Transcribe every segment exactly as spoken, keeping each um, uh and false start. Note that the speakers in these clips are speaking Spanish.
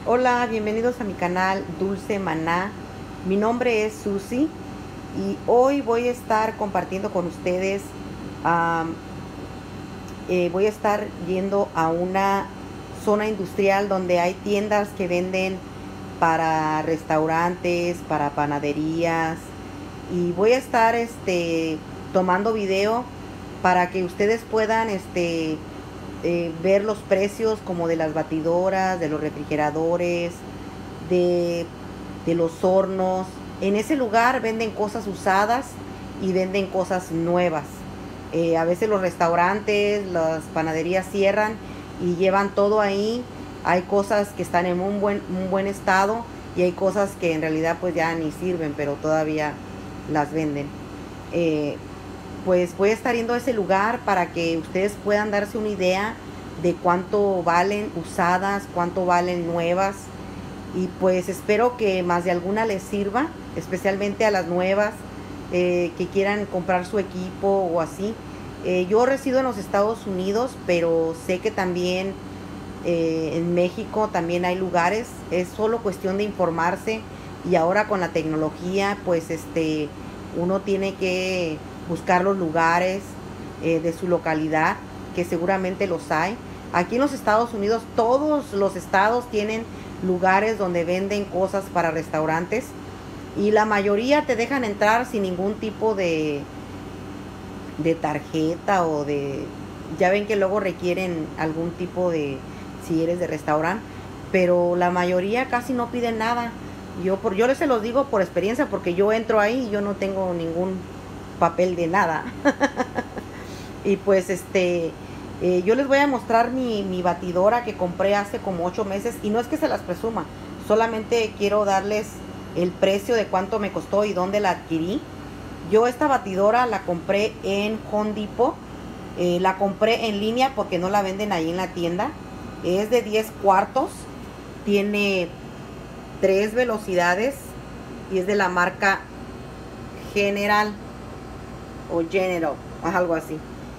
Hola, bienvenidos a mi canal Dulce Maná. Mi nombre es Susi y hoy voy a estar compartiendo con ustedes. Um, eh, voy a estar yendo a una zona industrial donde hay tiendas que venden para restaurantes, para panaderías, y voy a estar este, tomando video para que ustedes puedan este, eh, ver los precios como de las batidoras, de los refrigeradores, de, de los hornos. En ese lugar venden cosas usadas y venden cosas nuevas. Eh, a veces los restaurantes, las panaderías cierran y llevan todo ahí. Hay cosas que están en un buen, un buen estado y hay cosas que en realidad pues ya ni sirven, pero todavía las venden. Eh, pues voy a estar yendo a ese lugar para que ustedes puedan darse una idea de cuánto valen usadas, cuánto valen nuevas, y pues espero que más de alguna les sirva, especialmente a las nuevas eh, que quieran comprar su equipo o así. Eh, yo resido en los Estados Unidos, pero sé que también eh, en México también hay lugares. Es solo cuestión de informarse, y ahora con la tecnología pues este uno tiene que buscar los lugares eh, de su localidad, que seguramente los hay. Aquí en los Estados Unidos todos los estados tienen lugares donde venden cosas para restaurantes, y la mayoría te dejan entrar sin ningún tipo de de tarjeta o de, ya ven que luego requieren algún tipo de, si eres de restaurante, pero la mayoría casi no piden nada. Yo por yo les se los digo por experiencia, porque yo entro ahí y yo no tengo ningún papel de nada. Y pues este eh, yo les voy a mostrar mi, mi batidora que compré hace como ocho meses, y no es que se las presuma, solamente quiero darles el precio de cuánto me costó y dónde la adquirí. Yo esta batidora la compré en Home Depot. Eh, la compré en línea porque no la venden ahí en la tienda. Es de diez cuartos. Tiene tres velocidades y es de la marca General o General, algo así.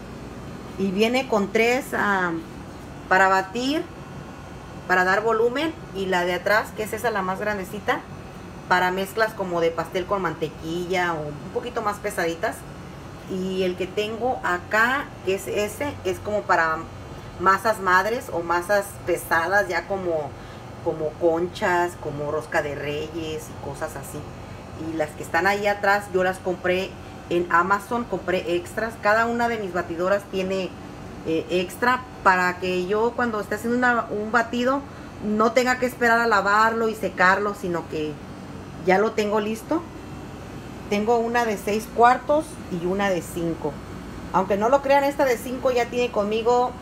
Y viene con tres um, para batir, para dar volumen, y la de atrás, que es esa la más grandecita, para mezclas como de pastel con mantequilla o un poquito más pesaditas. Y el que tengo acá, que es ese, es como para masas madres o masas pesadas, ya como, como conchas, como rosca de reyes y cosas así. Y las que están ahí atrás yo las compré en Amazon, compré extras. Cada una de mis batidoras tiene eh, extra para que yo cuando esté haciendo una, un batido no tenga que esperar a lavarlo y secarlo, sino que ya lo tengo listo. Tengo una de seis cuartos y una de cinco. Aunque no lo crean, esta de cinco ya tiene conmigo,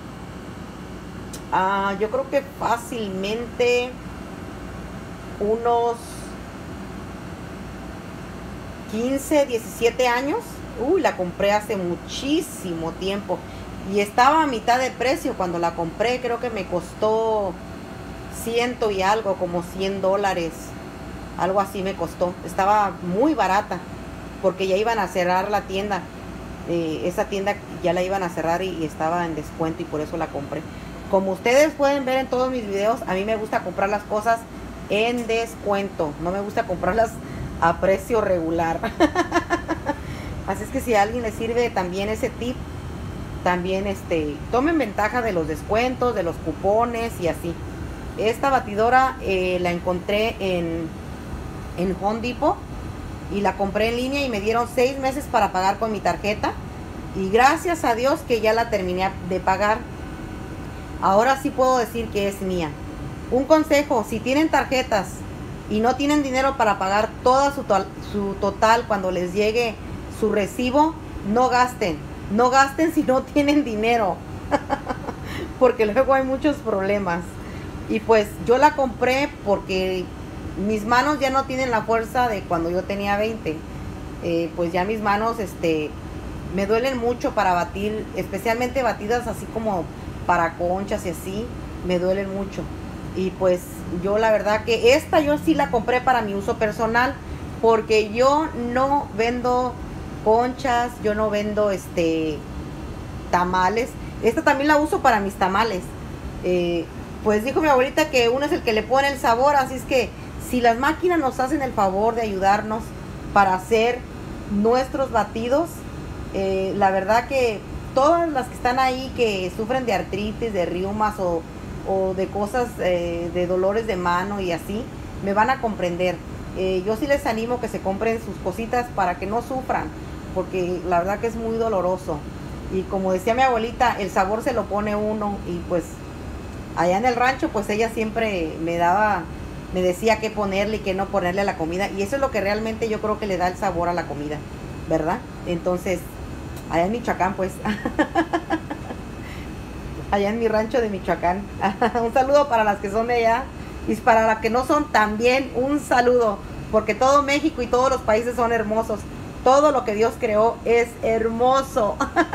uh, yo creo que fácilmente unos quince, diecisiete años. Uy, la compré hace muchísimo tiempo. Y estaba a mitad de precio cuando la compré. Creo que me costó ciento y algo, como cien dólares. Algo así me costó. Estaba muy barata porque ya iban a cerrar la tienda. Eh, esa tienda ya la iban a cerrar y, y estaba en descuento, y por eso la compré. Como ustedes pueden ver en todos mis videos, a mí me gusta comprar las cosas en descuento. No me gusta comprarlas a precio regular. Así es que si a alguien le sirve también ese tip, también este tomen ventaja de los descuentos, de los cupones y así. Esta batidora eh, la encontré en en Home Depot y la compré en línea, y me dieron seis meses para pagar con mi tarjeta, y gracias a Dios que ya la terminé de pagar. Ahora sí puedo decir que es mía. Un consejo: si tienen tarjetas y no tienen dinero para pagar toda su, to su total cuando les llegue su recibo, no gasten, no gasten si no tienen dinero. Porque luego hay muchos problemas. Y pues yo la compré porque mis manos ya no tienen la fuerza de cuando yo tenía veinte. Eh, pues ya mis manos este, me duelen mucho para batir, especialmente batidas así como para conchas y así, me duelen mucho. Y pues yo la verdad que esta yo sí la compré para mi uso personal, porque yo no vendo conchas, yo no vendo este tamales. Esta también la uso para mis tamales. Eh, pues dijo mi abuelita que uno es el que le pone el sabor, así es que si las máquinas nos hacen el favor de ayudarnos para hacer nuestros batidos, eh, la verdad que todas las que están ahí que sufren de artritis, de reumas o, o de cosas, eh, de dolores de mano y así, me van a comprender. Eh, yo sí les animo que se compren sus cositas para que no sufran, porque la verdad que es muy doloroso. Y como decía mi abuelita, el sabor se lo pone uno, y pues allá en el rancho pues ella siempre me daba, me decía qué ponerle y qué no ponerle a la comida, y eso es lo que realmente yo creo que le da el sabor a la comida, ¿verdad? Entonces, allá en Michoacán pues, allá en mi rancho de Michoacán, un saludo para las que son de allá, y para las que no son también un saludo, porque todo México y todos los países son hermosos, todo lo que Dios creó es hermoso.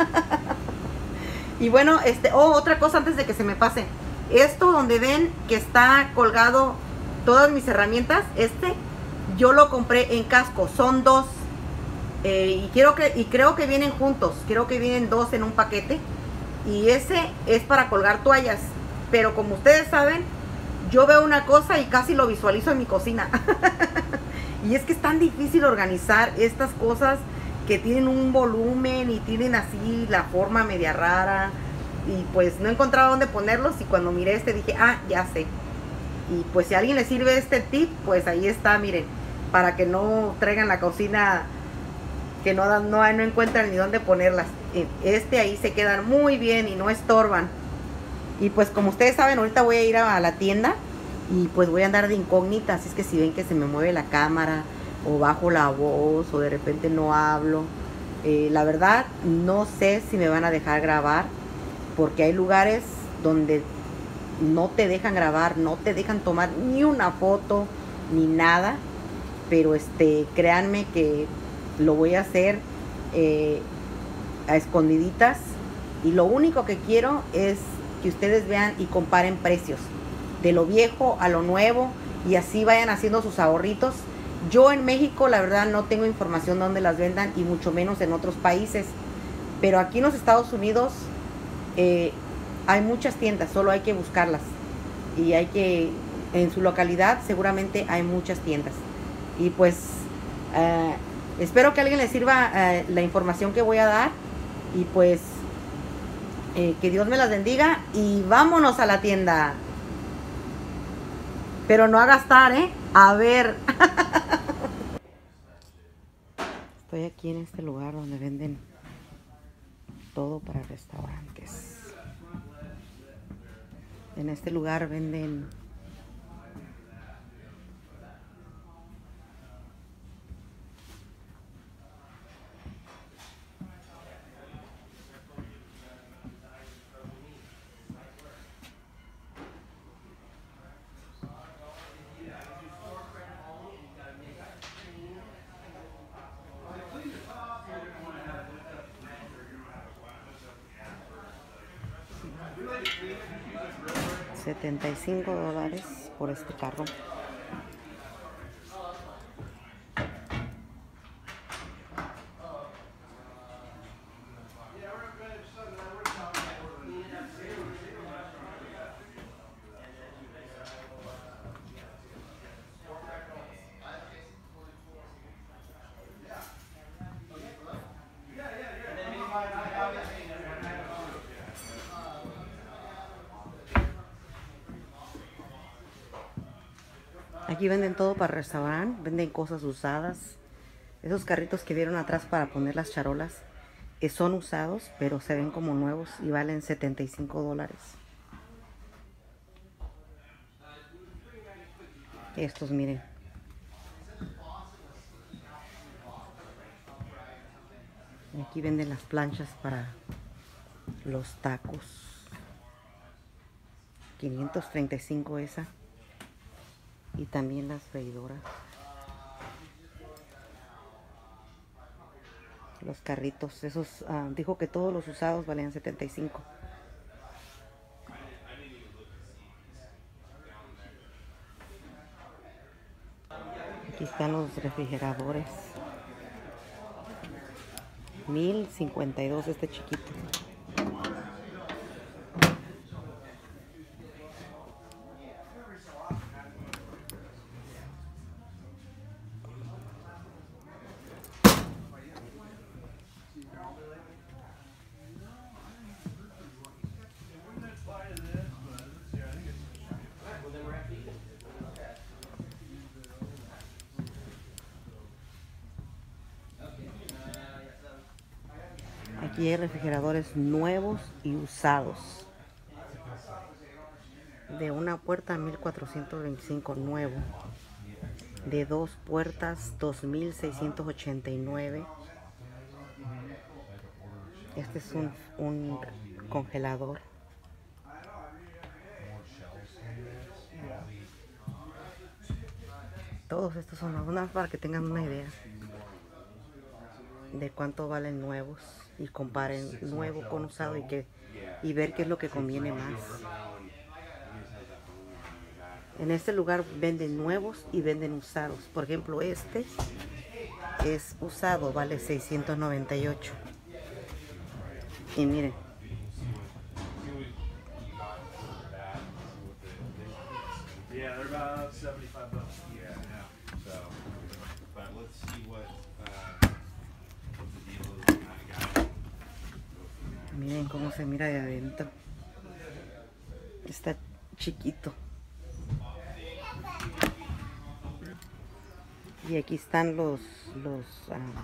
Y bueno, este, oh, otra cosa antes de que se me pase, esto donde ven que está colgado todas mis herramientas, este yo lo compré en Costco, son dos, eh, y quiero que y creo que vienen juntos, creo que vienen dos en un paquete, y ese es para colgar toallas, pero como ustedes saben, yo veo una cosa y casi lo visualizo en mi cocina. Y es que es tan difícil organizar estas cosas que tienen un volumen y tienen así la forma media rara, y pues no encontraba dónde ponerlos, y cuando miré este dije, ah, ya sé. Y pues si a alguien le sirve este tip, pues ahí está, miren, para que no traigan la cocina, que no, no, no encuentran ni dónde ponerlas. Este ahí se quedan muy bien y no estorban. Y pues como ustedes saben, ahorita voy a ir a la tienda y pues voy a andar de incógnita, así es que si ven que se me mueve la cámara o bajo la voz o de repente no hablo, eh, la verdad no sé si me van a dejar grabar, porque hay lugares donde no te dejan grabar, no te dejan tomar ni una foto ni nada, pero este créanme que lo voy a hacer eh, a escondiditas, y lo único que quiero es que ustedes vean y comparen precios de lo viejo a lo nuevo, y así vayan haciendo sus ahorritos. Yo en México la verdad no tengo información de dónde las vendan, y mucho menos en otros países, pero aquí en los Estados Unidos eh, hay muchas tiendas, solo hay que buscarlas, y hay que, en su localidad seguramente hay muchas tiendas. Y pues eh, espero que a alguien le sirva eh, la información que voy a dar, y pues eh, que Dios me las bendiga, y vámonos a la tienda. Pero no a gastar, ¿eh? A ver. Estoy aquí en este lugar donde venden todo para restaurantes. En este lugar venden setenta y cinco dólares por este carro. Aquí venden todo para restaurante, venden cosas usadas. Esos carritos que vieron atrás para poner las charolas eh, son usados, pero se ven como nuevos y valen setenta y cinco dólares. Estos, miren. Aquí venden las planchas para los tacos. quinientos treinta y cinco esa. Y también las freidoras. Los carritos, esos, uh, dijo que todos los usados valían setenta y cinco. Aquí están los refrigeradores. mil cincuenta y dos este chiquito. Aquí hay refrigeradores nuevos y usados. De una puerta mil cuatrocientos veinticinco nuevo. De dos puertas dos mil seiscientos ochenta y nueve. Este es un, un congelador. Todos estos son algunas para que tengan una idea de cuánto valen nuevos y comparen nuevo con usado y que y ver qué es lo que conviene más. En este lugar venden nuevos y venden usados. Por ejemplo, este es usado, vale seiscientos noventa y ocho. Y miren, Yeah, they're about seventy-five bucks. Yeah, yeah. So, but let's see what, uh, what the deal is on that guy. miren cómo se mira de adentro. Está chiquito. Y aquí están los, los, uh,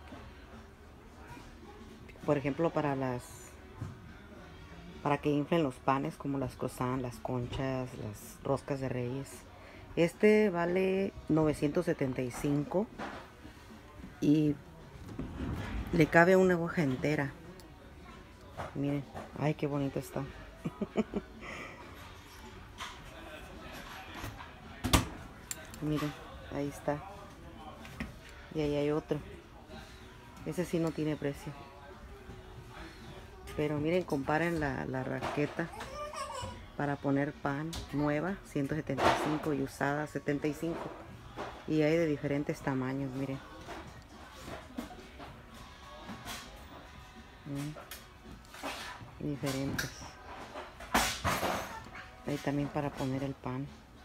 por ejemplo, para las, para que inflen los panes, como las croissants, las conchas, las roscas de reyes. Este vale novecientos setenta y cinco y le cabe una hoja entera. Miren, ay, qué bonito está. Miren, ahí está. Y ahí hay otro. Ese sí no tiene precio. Pero miren, comparen la, la raqueta para poner pan nueva, ciento setenta y cinco, y usada, setenta y cinco. Y hay de diferentes tamaños, miren. Mm, diferentes. Hay también para poner el pan.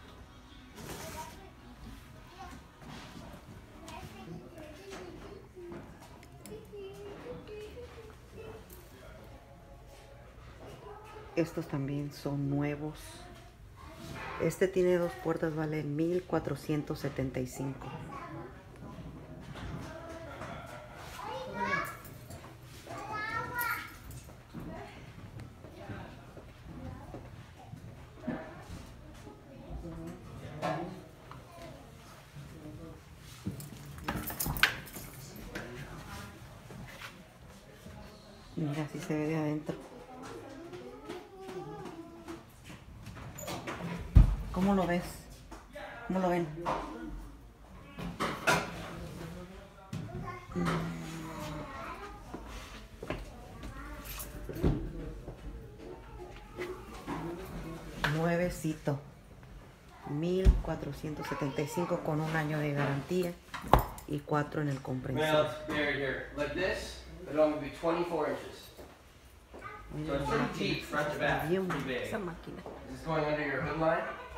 Estos también son nuevos. Este tiene dos puertas, vale mil cuatrocientos setenta y cinco. Mira, así se ve de adentro. ¿Cómo lo ves? ¿Cómo lo ven? Nuevecito. mil cuatrocientos setenta y cinco con un año de garantía y cuatro en el comprensivo. So it's pretty deep, front to back. Bien, Pretty big. esa máquina. Is this going under your hood line?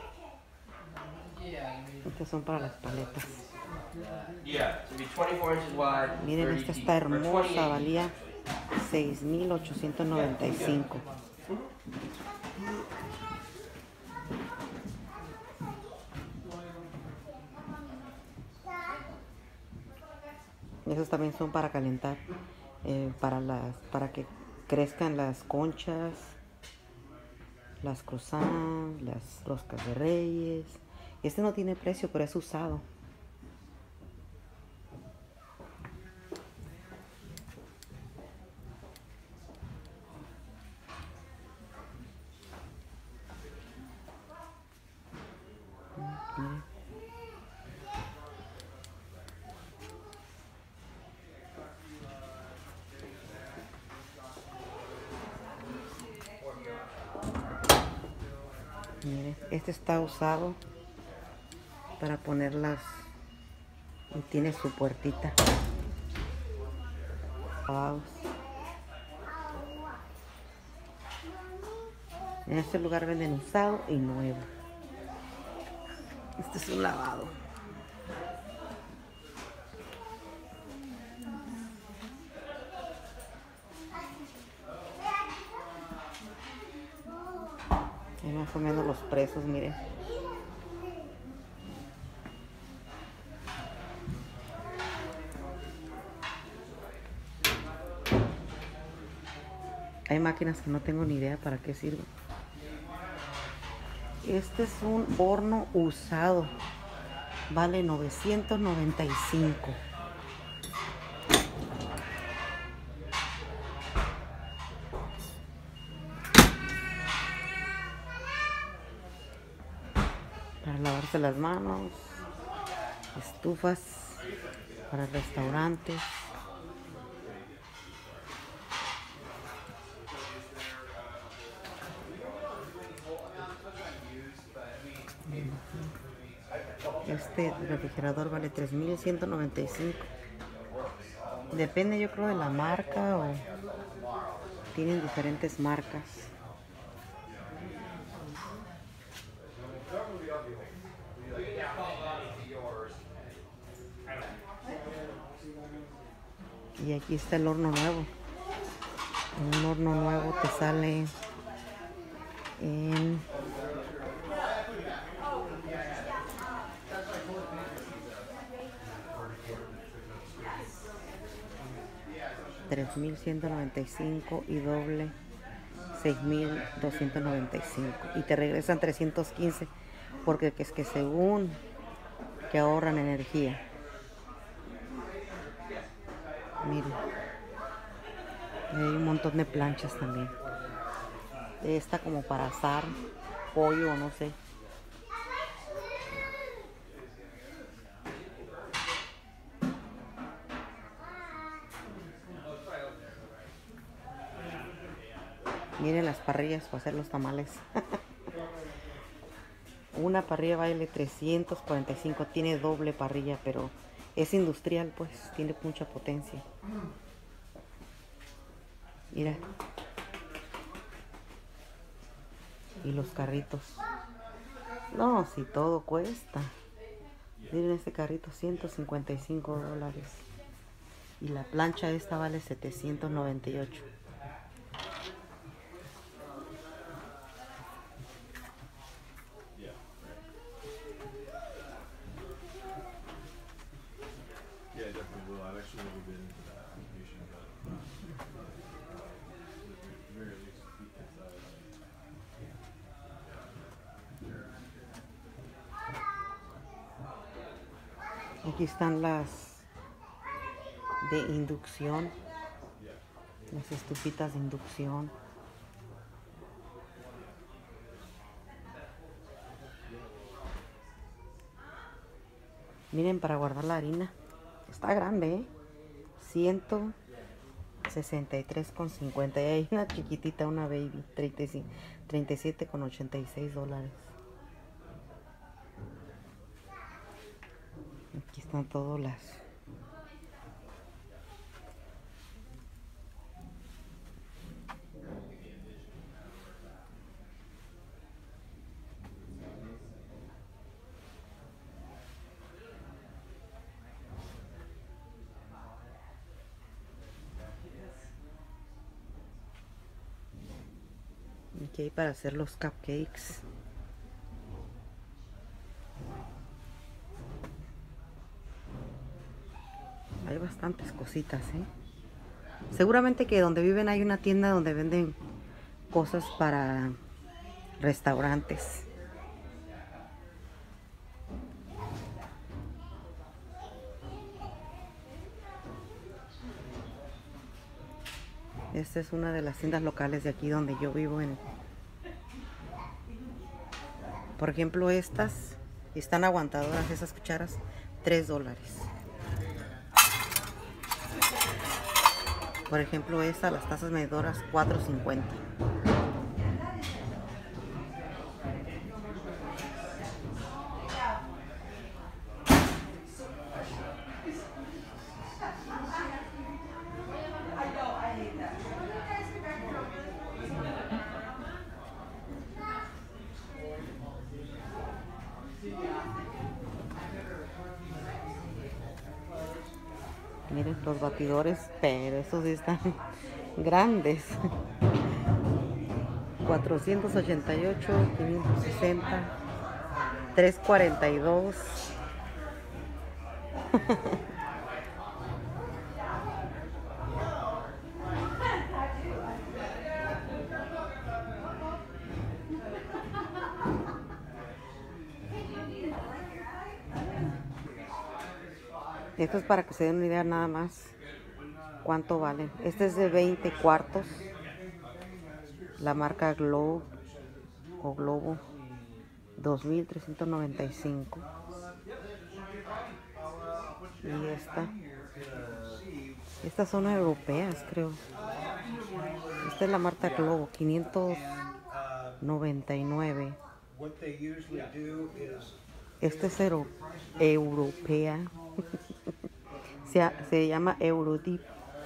Estas son para las paletas. Yeah, so it'd be twenty-four inches wide. Miren, thirty esta deep, está or hermosa, twenty-eight. valía seis mil ochocientos noventa y cinco. Esos también son para calentar, eh, para las, para que crezcan las conchas, las croissants, las roscas de reyes. Este no tiene precio, pero es usado. Miren. Miren, este está usado para ponerlas y tiene su puertita. Wow. En este lugar venden usado y nuevo. Este es un lavado. Ahí más o menos los precios, miren. Hay máquinas que no tengo ni idea para qué sirven. Este es un horno usado. Vale novecientos noventa y cinco. Para lavarse las manos. Estufas para restaurantes. Este refrigerador vale tres mil ciento noventa y cinco. Depende, yo creo, de la marca, o tienen diferentes marcas. Y aquí está el horno nuevo. Un horno nuevo te sale en tres mil ciento noventa y cinco y doble seis mil doscientos noventa y cinco, y te regresan trescientos quince porque es que según que ahorran energía. Miren, hay un montón de planchas también. Esta como para asar pollo o no sé. Miren las parrillas para hacer los tamales. Una parrilla vale trescientos cuarenta y cinco. Tiene doble parrilla, pero es industrial, pues tiene mucha potencia. Mira. Y los carritos. No, si todo cuesta. Miren este carrito, ciento cincuenta y cinco dólares. Y la plancha esta vale setecientos noventa y ocho. Yeah, definitely will. I've actually never been into that application, but uh, at the very least, peek inside. Aquí están las de inducción, las estufitas de inducción. Miren, para guardar la harina. Está grande, ¿eh? ciento sesenta y tres con cincuenta. Y hay una chiquitita, una baby, treinta y siete con ochenta y seis dólares. Aquí están todas las... Aquí hay para hacer los cupcakes. Hay bastantes cositas, ¿eh? Seguramente que donde viven hay una tienda donde venden cosas para restaurantes. Esta es una de las tiendas locales de aquí donde yo vivo. En, por ejemplo, estas están aguantadoras, esas cucharas, tres dólares. Por ejemplo, esta, las tazas medidoras, cuatro cincuenta. Miren los batidores, pero estos sí están grandes. cuatrocientos ochenta y ocho, quinientos sesenta, trescientos cuarenta y dos. Esto es para que se den una idea nada más cuánto valen. Este es de veinte cuartos. La marca Globo o Globo. dos mil trescientos noventa y cinco. Y esta. Estas son europeas, creo. Esta es la marca Globo, quinientos noventa y nueve. Este es euro, europea. se, se llama Eurodip.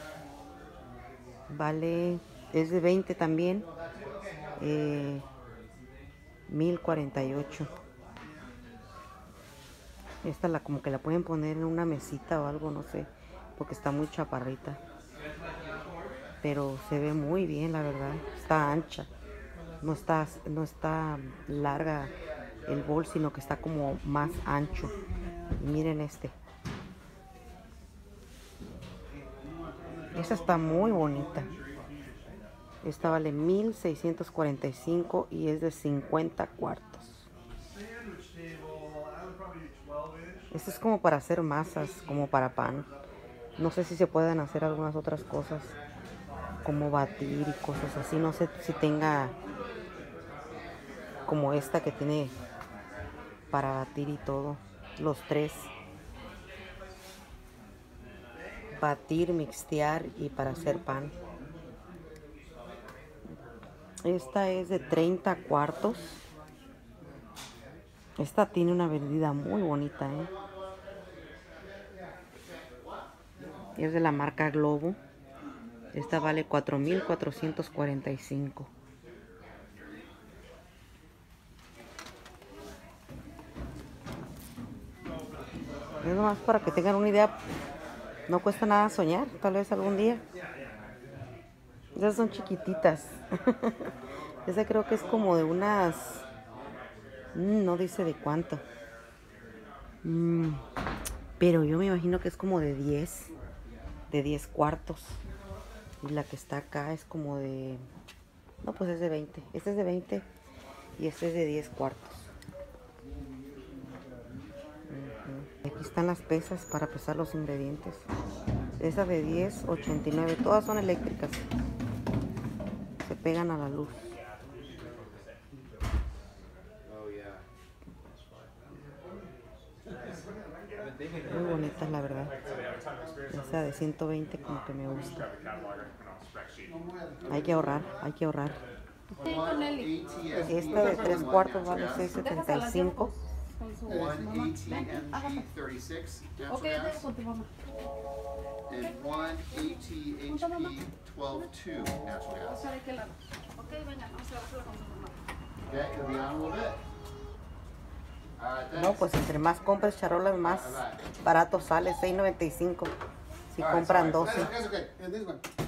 Vale, es de veinte también. Eh, mil cuarenta y ocho. Esta la como que la pueden poner en una mesita o algo, no sé, porque está muy chaparrita. Pero se ve muy bien, la verdad. Está ancha. No está, no está larga el bol, sino que está como más ancho. Y miren este. Esta está muy bonita. Esta vale mil seiscientos cuarenta y cinco y es de cincuenta cuartos. Este es como para hacer masas, como para pan. No sé si se pueden hacer algunas otras cosas, como batir y cosas así. No sé si tenga como esta que tiene para batir y todo. Los tres. Batir, mixtear y para hacer pan. Esta es de treinta cuartos. Esta tiene una medida muy bonita, ¿eh? Es de la marca Globo. Esta vale cuatro mil cuatrocientos cuarenta y cinco. Es nomás para que tengan una idea. No cuesta nada soñar, tal vez algún día. Esas son chiquititas. Esa creo que es como de unas... No dice de cuánto. Mm, pero yo me imagino que es como de diez. De diez cuartos. Y la que está acá es como de... No, pues es de veinte. Este es de veinte y este es de diez cuartos. Uh-huh. Aquí están las pesas para pesar los ingredientes. Esa de diez, ochenta y nueve. Todas son eléctricas. Se pegan a la luz. Muy bonitas, la verdad. Esa de ciento veinte como que me gusta. Hay que ahorrar, hay que ahorrar. Esta de tres cuartos vale seis setenta y cinco. One A T M G thirty-six natural gas, and one A T H P twelve two natural gas. Okay, it'll be on a little bit. All right, thanks. No, pues entre más compres charolas, más barato sale, seis noventa y cinco. Si All right, compran sorry. doce. That's, that's okay. And this one.